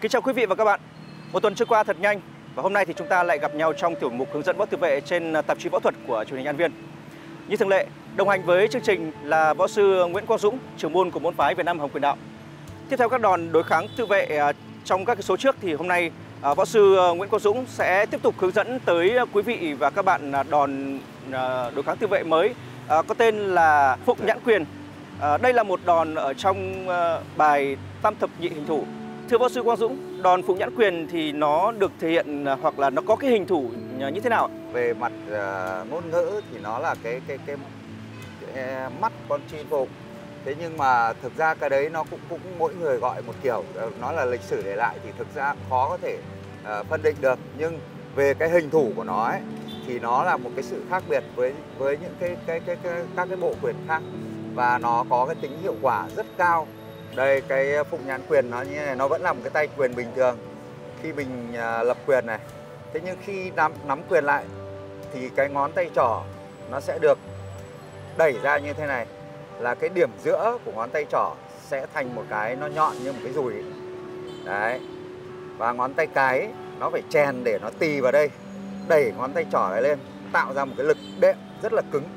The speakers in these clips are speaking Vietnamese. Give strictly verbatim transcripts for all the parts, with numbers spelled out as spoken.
Kính chào quý vị và các bạn. Một tuần trôi qua thật nhanh và hôm nay thì chúng ta lại gặp nhau trong tiểu mục hướng dẫn võ tự vệ trên tạp chí võ thuật của truyền hình An Viên. Như thường lệ, đồng hành với chương trình là võ sư Nguyễn Quang Dũng, trưởng môn của môn phái Việt Nam Hồng Quyền Đạo. Tiếp theo các đòn đối kháng tự vệ trong các số trước thì hôm nay võ sư Nguyễn Quang Dũng sẽ tiếp tục hướng dẫn tới quý vị và các bạn đòn đối kháng tự vệ mới có tên là Phụng Nhãn Quyền. Đây là một đòn ở trong bài tam thập nhị hình thủ. Thưa võ sư Quang Dũng, đòn Phụng Nhãn Quyền thì nó được thể hiện hoặc là nó có cái hình thủ như thế nào? Về mặt uh, ngôn ngữ thì nó là cái cái cái, cái mắt con chim phục. Thế nhưng mà thực ra cái đấy nó cũng cũng mỗi người gọi một kiểu, nó là lịch sử để lại thì thực ra khó có thể uh, phân định được. Nhưng về cái hình thủ của nó ấy, thì nó là một cái sự khác biệt với với những cái cái cái, cái các cái bộ quyền khác và nó có cái tính hiệu quả rất cao. Đây, cái Phụng Nhãn Quyền nó như này, nó vẫn là một cái tay quyền bình thường khi mình uh, lập quyền này. Thế nhưng khi nắm, nắm quyền lại thì cái ngón tay trỏ nó sẽ được đẩy ra như thế này, là cái điểm giữa của ngón tay trỏ sẽ thành một cái nó nhọn như một cái dùi đấy, và ngón tay cái nó phải chèn để nó tì vào đây, đẩy ngón tay trỏ này lên, tạo ra một cái lực đệm rất là cứng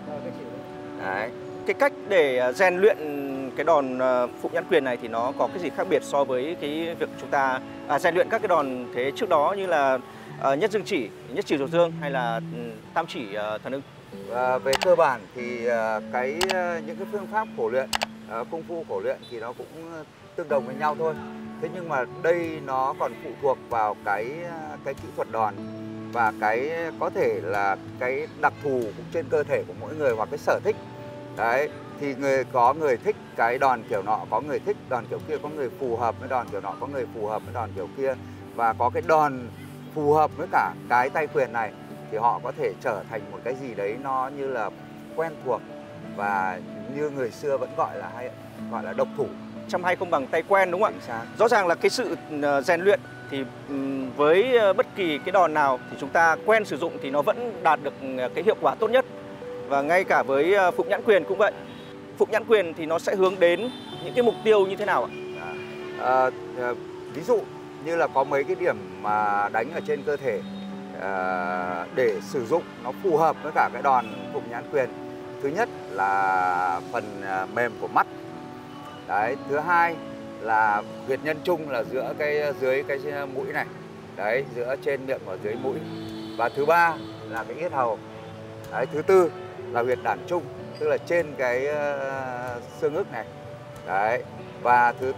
đấy. Cái cách để rèn luyện cái đòn Phụng Nhãn Quyền này thì nó có cái gì khác biệt so với cái việc chúng ta à, rèn luyện các cái đòn thế trước đó như là à, nhất dương chỉ, nhất chỉ ruột dương hay là tam chỉ à, thần ưng? À, về cơ bản thì à, cái những cái phương pháp khổ luyện, à, công phu khổ luyện thì nó cũng tương đồng với nhau thôi. Thế nhưng mà đây nó còn phụ thuộc vào cái cái kỹ thuật đòn và cái có thể là cái đặc thù trên cơ thể của mỗi người hoặc cái sở thích. Đấy, thì người có người thích cái đòn kiểu nọ, có người thích đòn kiểu kia, có người phù hợp với đòn kiểu nọ, có người phù hợp với đòn kiểu kia. Và có cái đòn phù hợp với cả cái tay quyền này thì họ có thể trở thành một cái gì đấy nó như là quen thuộc và như người xưa vẫn gọi là hay gọi là độc thủ. Trăm hay không bằng tay quen, đúng không ạ? Rõ ràng là cái sự rèn luyện thì với bất kỳ cái đòn nào thì chúng ta quen sử dụng thì nó vẫn đạt được cái hiệu quả tốt nhất. Và ngay cả với Phụng Nhãn Quyền cũng vậy. Phụng Nhãn Quyền thì nó sẽ hướng đến những cái mục tiêu như thế nào ạ? À, à, ví dụ như là có mấy cái điểm mà đánh ở trên cơ thể à, để sử dụng nó phù hợp với cả cái đòn Phụng Nhãn Quyền. Thứ nhất là phần mềm của mắt. Đấy, thứ hai là huyệt nhân trung là giữa cái dưới cái mũi này. Đấy, giữa trên miệng và dưới mũi. Và thứ ba là cái yết hầu. Đấy, thứ tư là huyệt đản trung, tức là trên cái uh, xương ức này. Đấy. Và thứ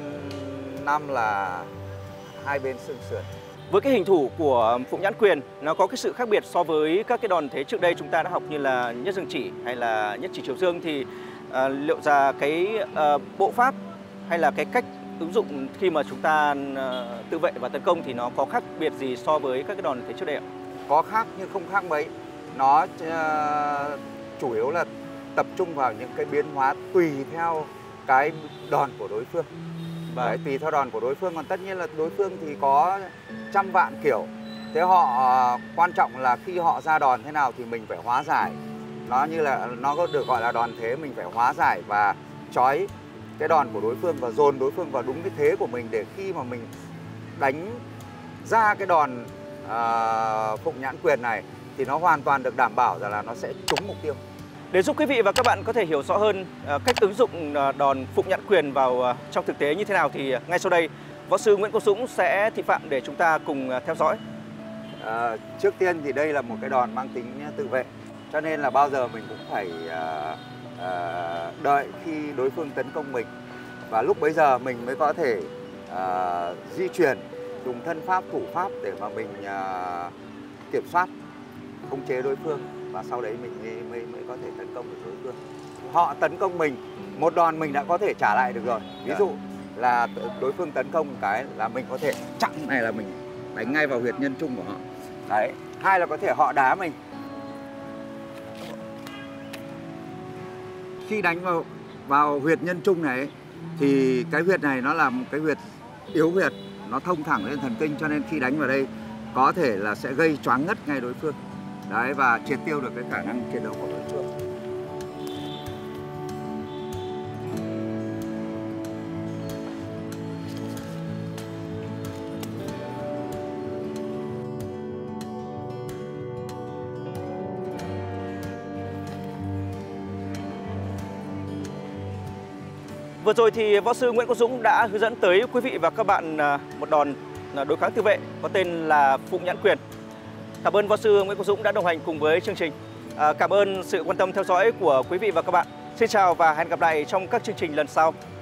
năm là hai bên xương sườn. Với cái hình thủ của Phụng Nhãn Quyền, nó có cái sự khác biệt so với các cái đòn thế trước đây chúng ta đã học như là nhất dương chỉ hay là nhất chỉ chiếu dương thì uh, liệu ra cái uh, bộ pháp hay là cái cách ứng dụng khi mà chúng ta uh, tự vệ và tấn công thì nó có khác biệt gì so với các cái đòn thế trước đây ạ? Có khác nhưng không khác mấy. Nó uh, chủ yếu là tập trung vào những cái biến hóa tùy theo cái đòn của đối phương. Vâng. Đấy, tùy theo đòn của đối phương. Còn tất nhiên là đối phương thì có trăm vạn kiểu. Thế họ uh, quan trọng là khi họ ra đòn thế nào thì mình phải hóa giải. Nó như là nó có được gọi là đòn thế, mình phải hóa giải và trói cái đòn của đối phương và dồn đối phương vào đúng cái thế của mình để khi mà mình đánh ra cái đòn uh, Phụng Nhãn Quyền này thì nó hoàn toàn được đảm bảo rằng là nó sẽ trúng mục tiêu. Để giúp quý vị và các bạn có thể hiểu rõ hơn cách ứng dụng đòn Phụng Nhãn Quyền vào trong thực tế như thế nào thì ngay sau đây võ sư Nguyễn Quang Dũng sẽ thị phạm để chúng ta cùng theo dõi. À, trước tiên thì đây là một cái đòn mang tính tự vệ, cho nên là bao giờ mình cũng phải à, à, đợi khi đối phương tấn công mình và lúc bấy giờ mình mới có thể à, di chuyển, dùng thân pháp, thủ pháp để mà mình à, kiểm soát, khống chế đối phương và sau đấy mình mới, mới, mới có thể tấn công được đối phương. Họ tấn công mình, một đòn mình đã có thể trả lại được rồi. Ví dụ là đối phương tấn công một cái là mình có thể chặn này là mình đánh ngay vào huyệt nhân trung của họ. Đấy. Hai là có thể họ đá mình. Khi đánh vào vào huyệt nhân trung này thì cái huyệt này nó là một cái huyệt yếu huyệt, nó thông thẳng lên thần kinh, cho nên khi đánh vào đây có thể là sẽ gây choáng ngất ngay đối phương. Đấy, và triệt tiêu được cái khả năng chiến đấu của đối phương. Vừa rồi thì võ sư Nguyễn Quốc Dũng đã hướng dẫn tới quý vị và các bạn một đòn đối kháng tự vệ có tên là Phụng Nhãn Quyền. Cảm ơn võ sư Nguyễn Quốc Dũng đã đồng hành cùng với chương trình. À, cảm ơn sự quan tâm theo dõi của quý vị và các bạn. Xin chào và hẹn gặp lại trong các chương trình lần sau.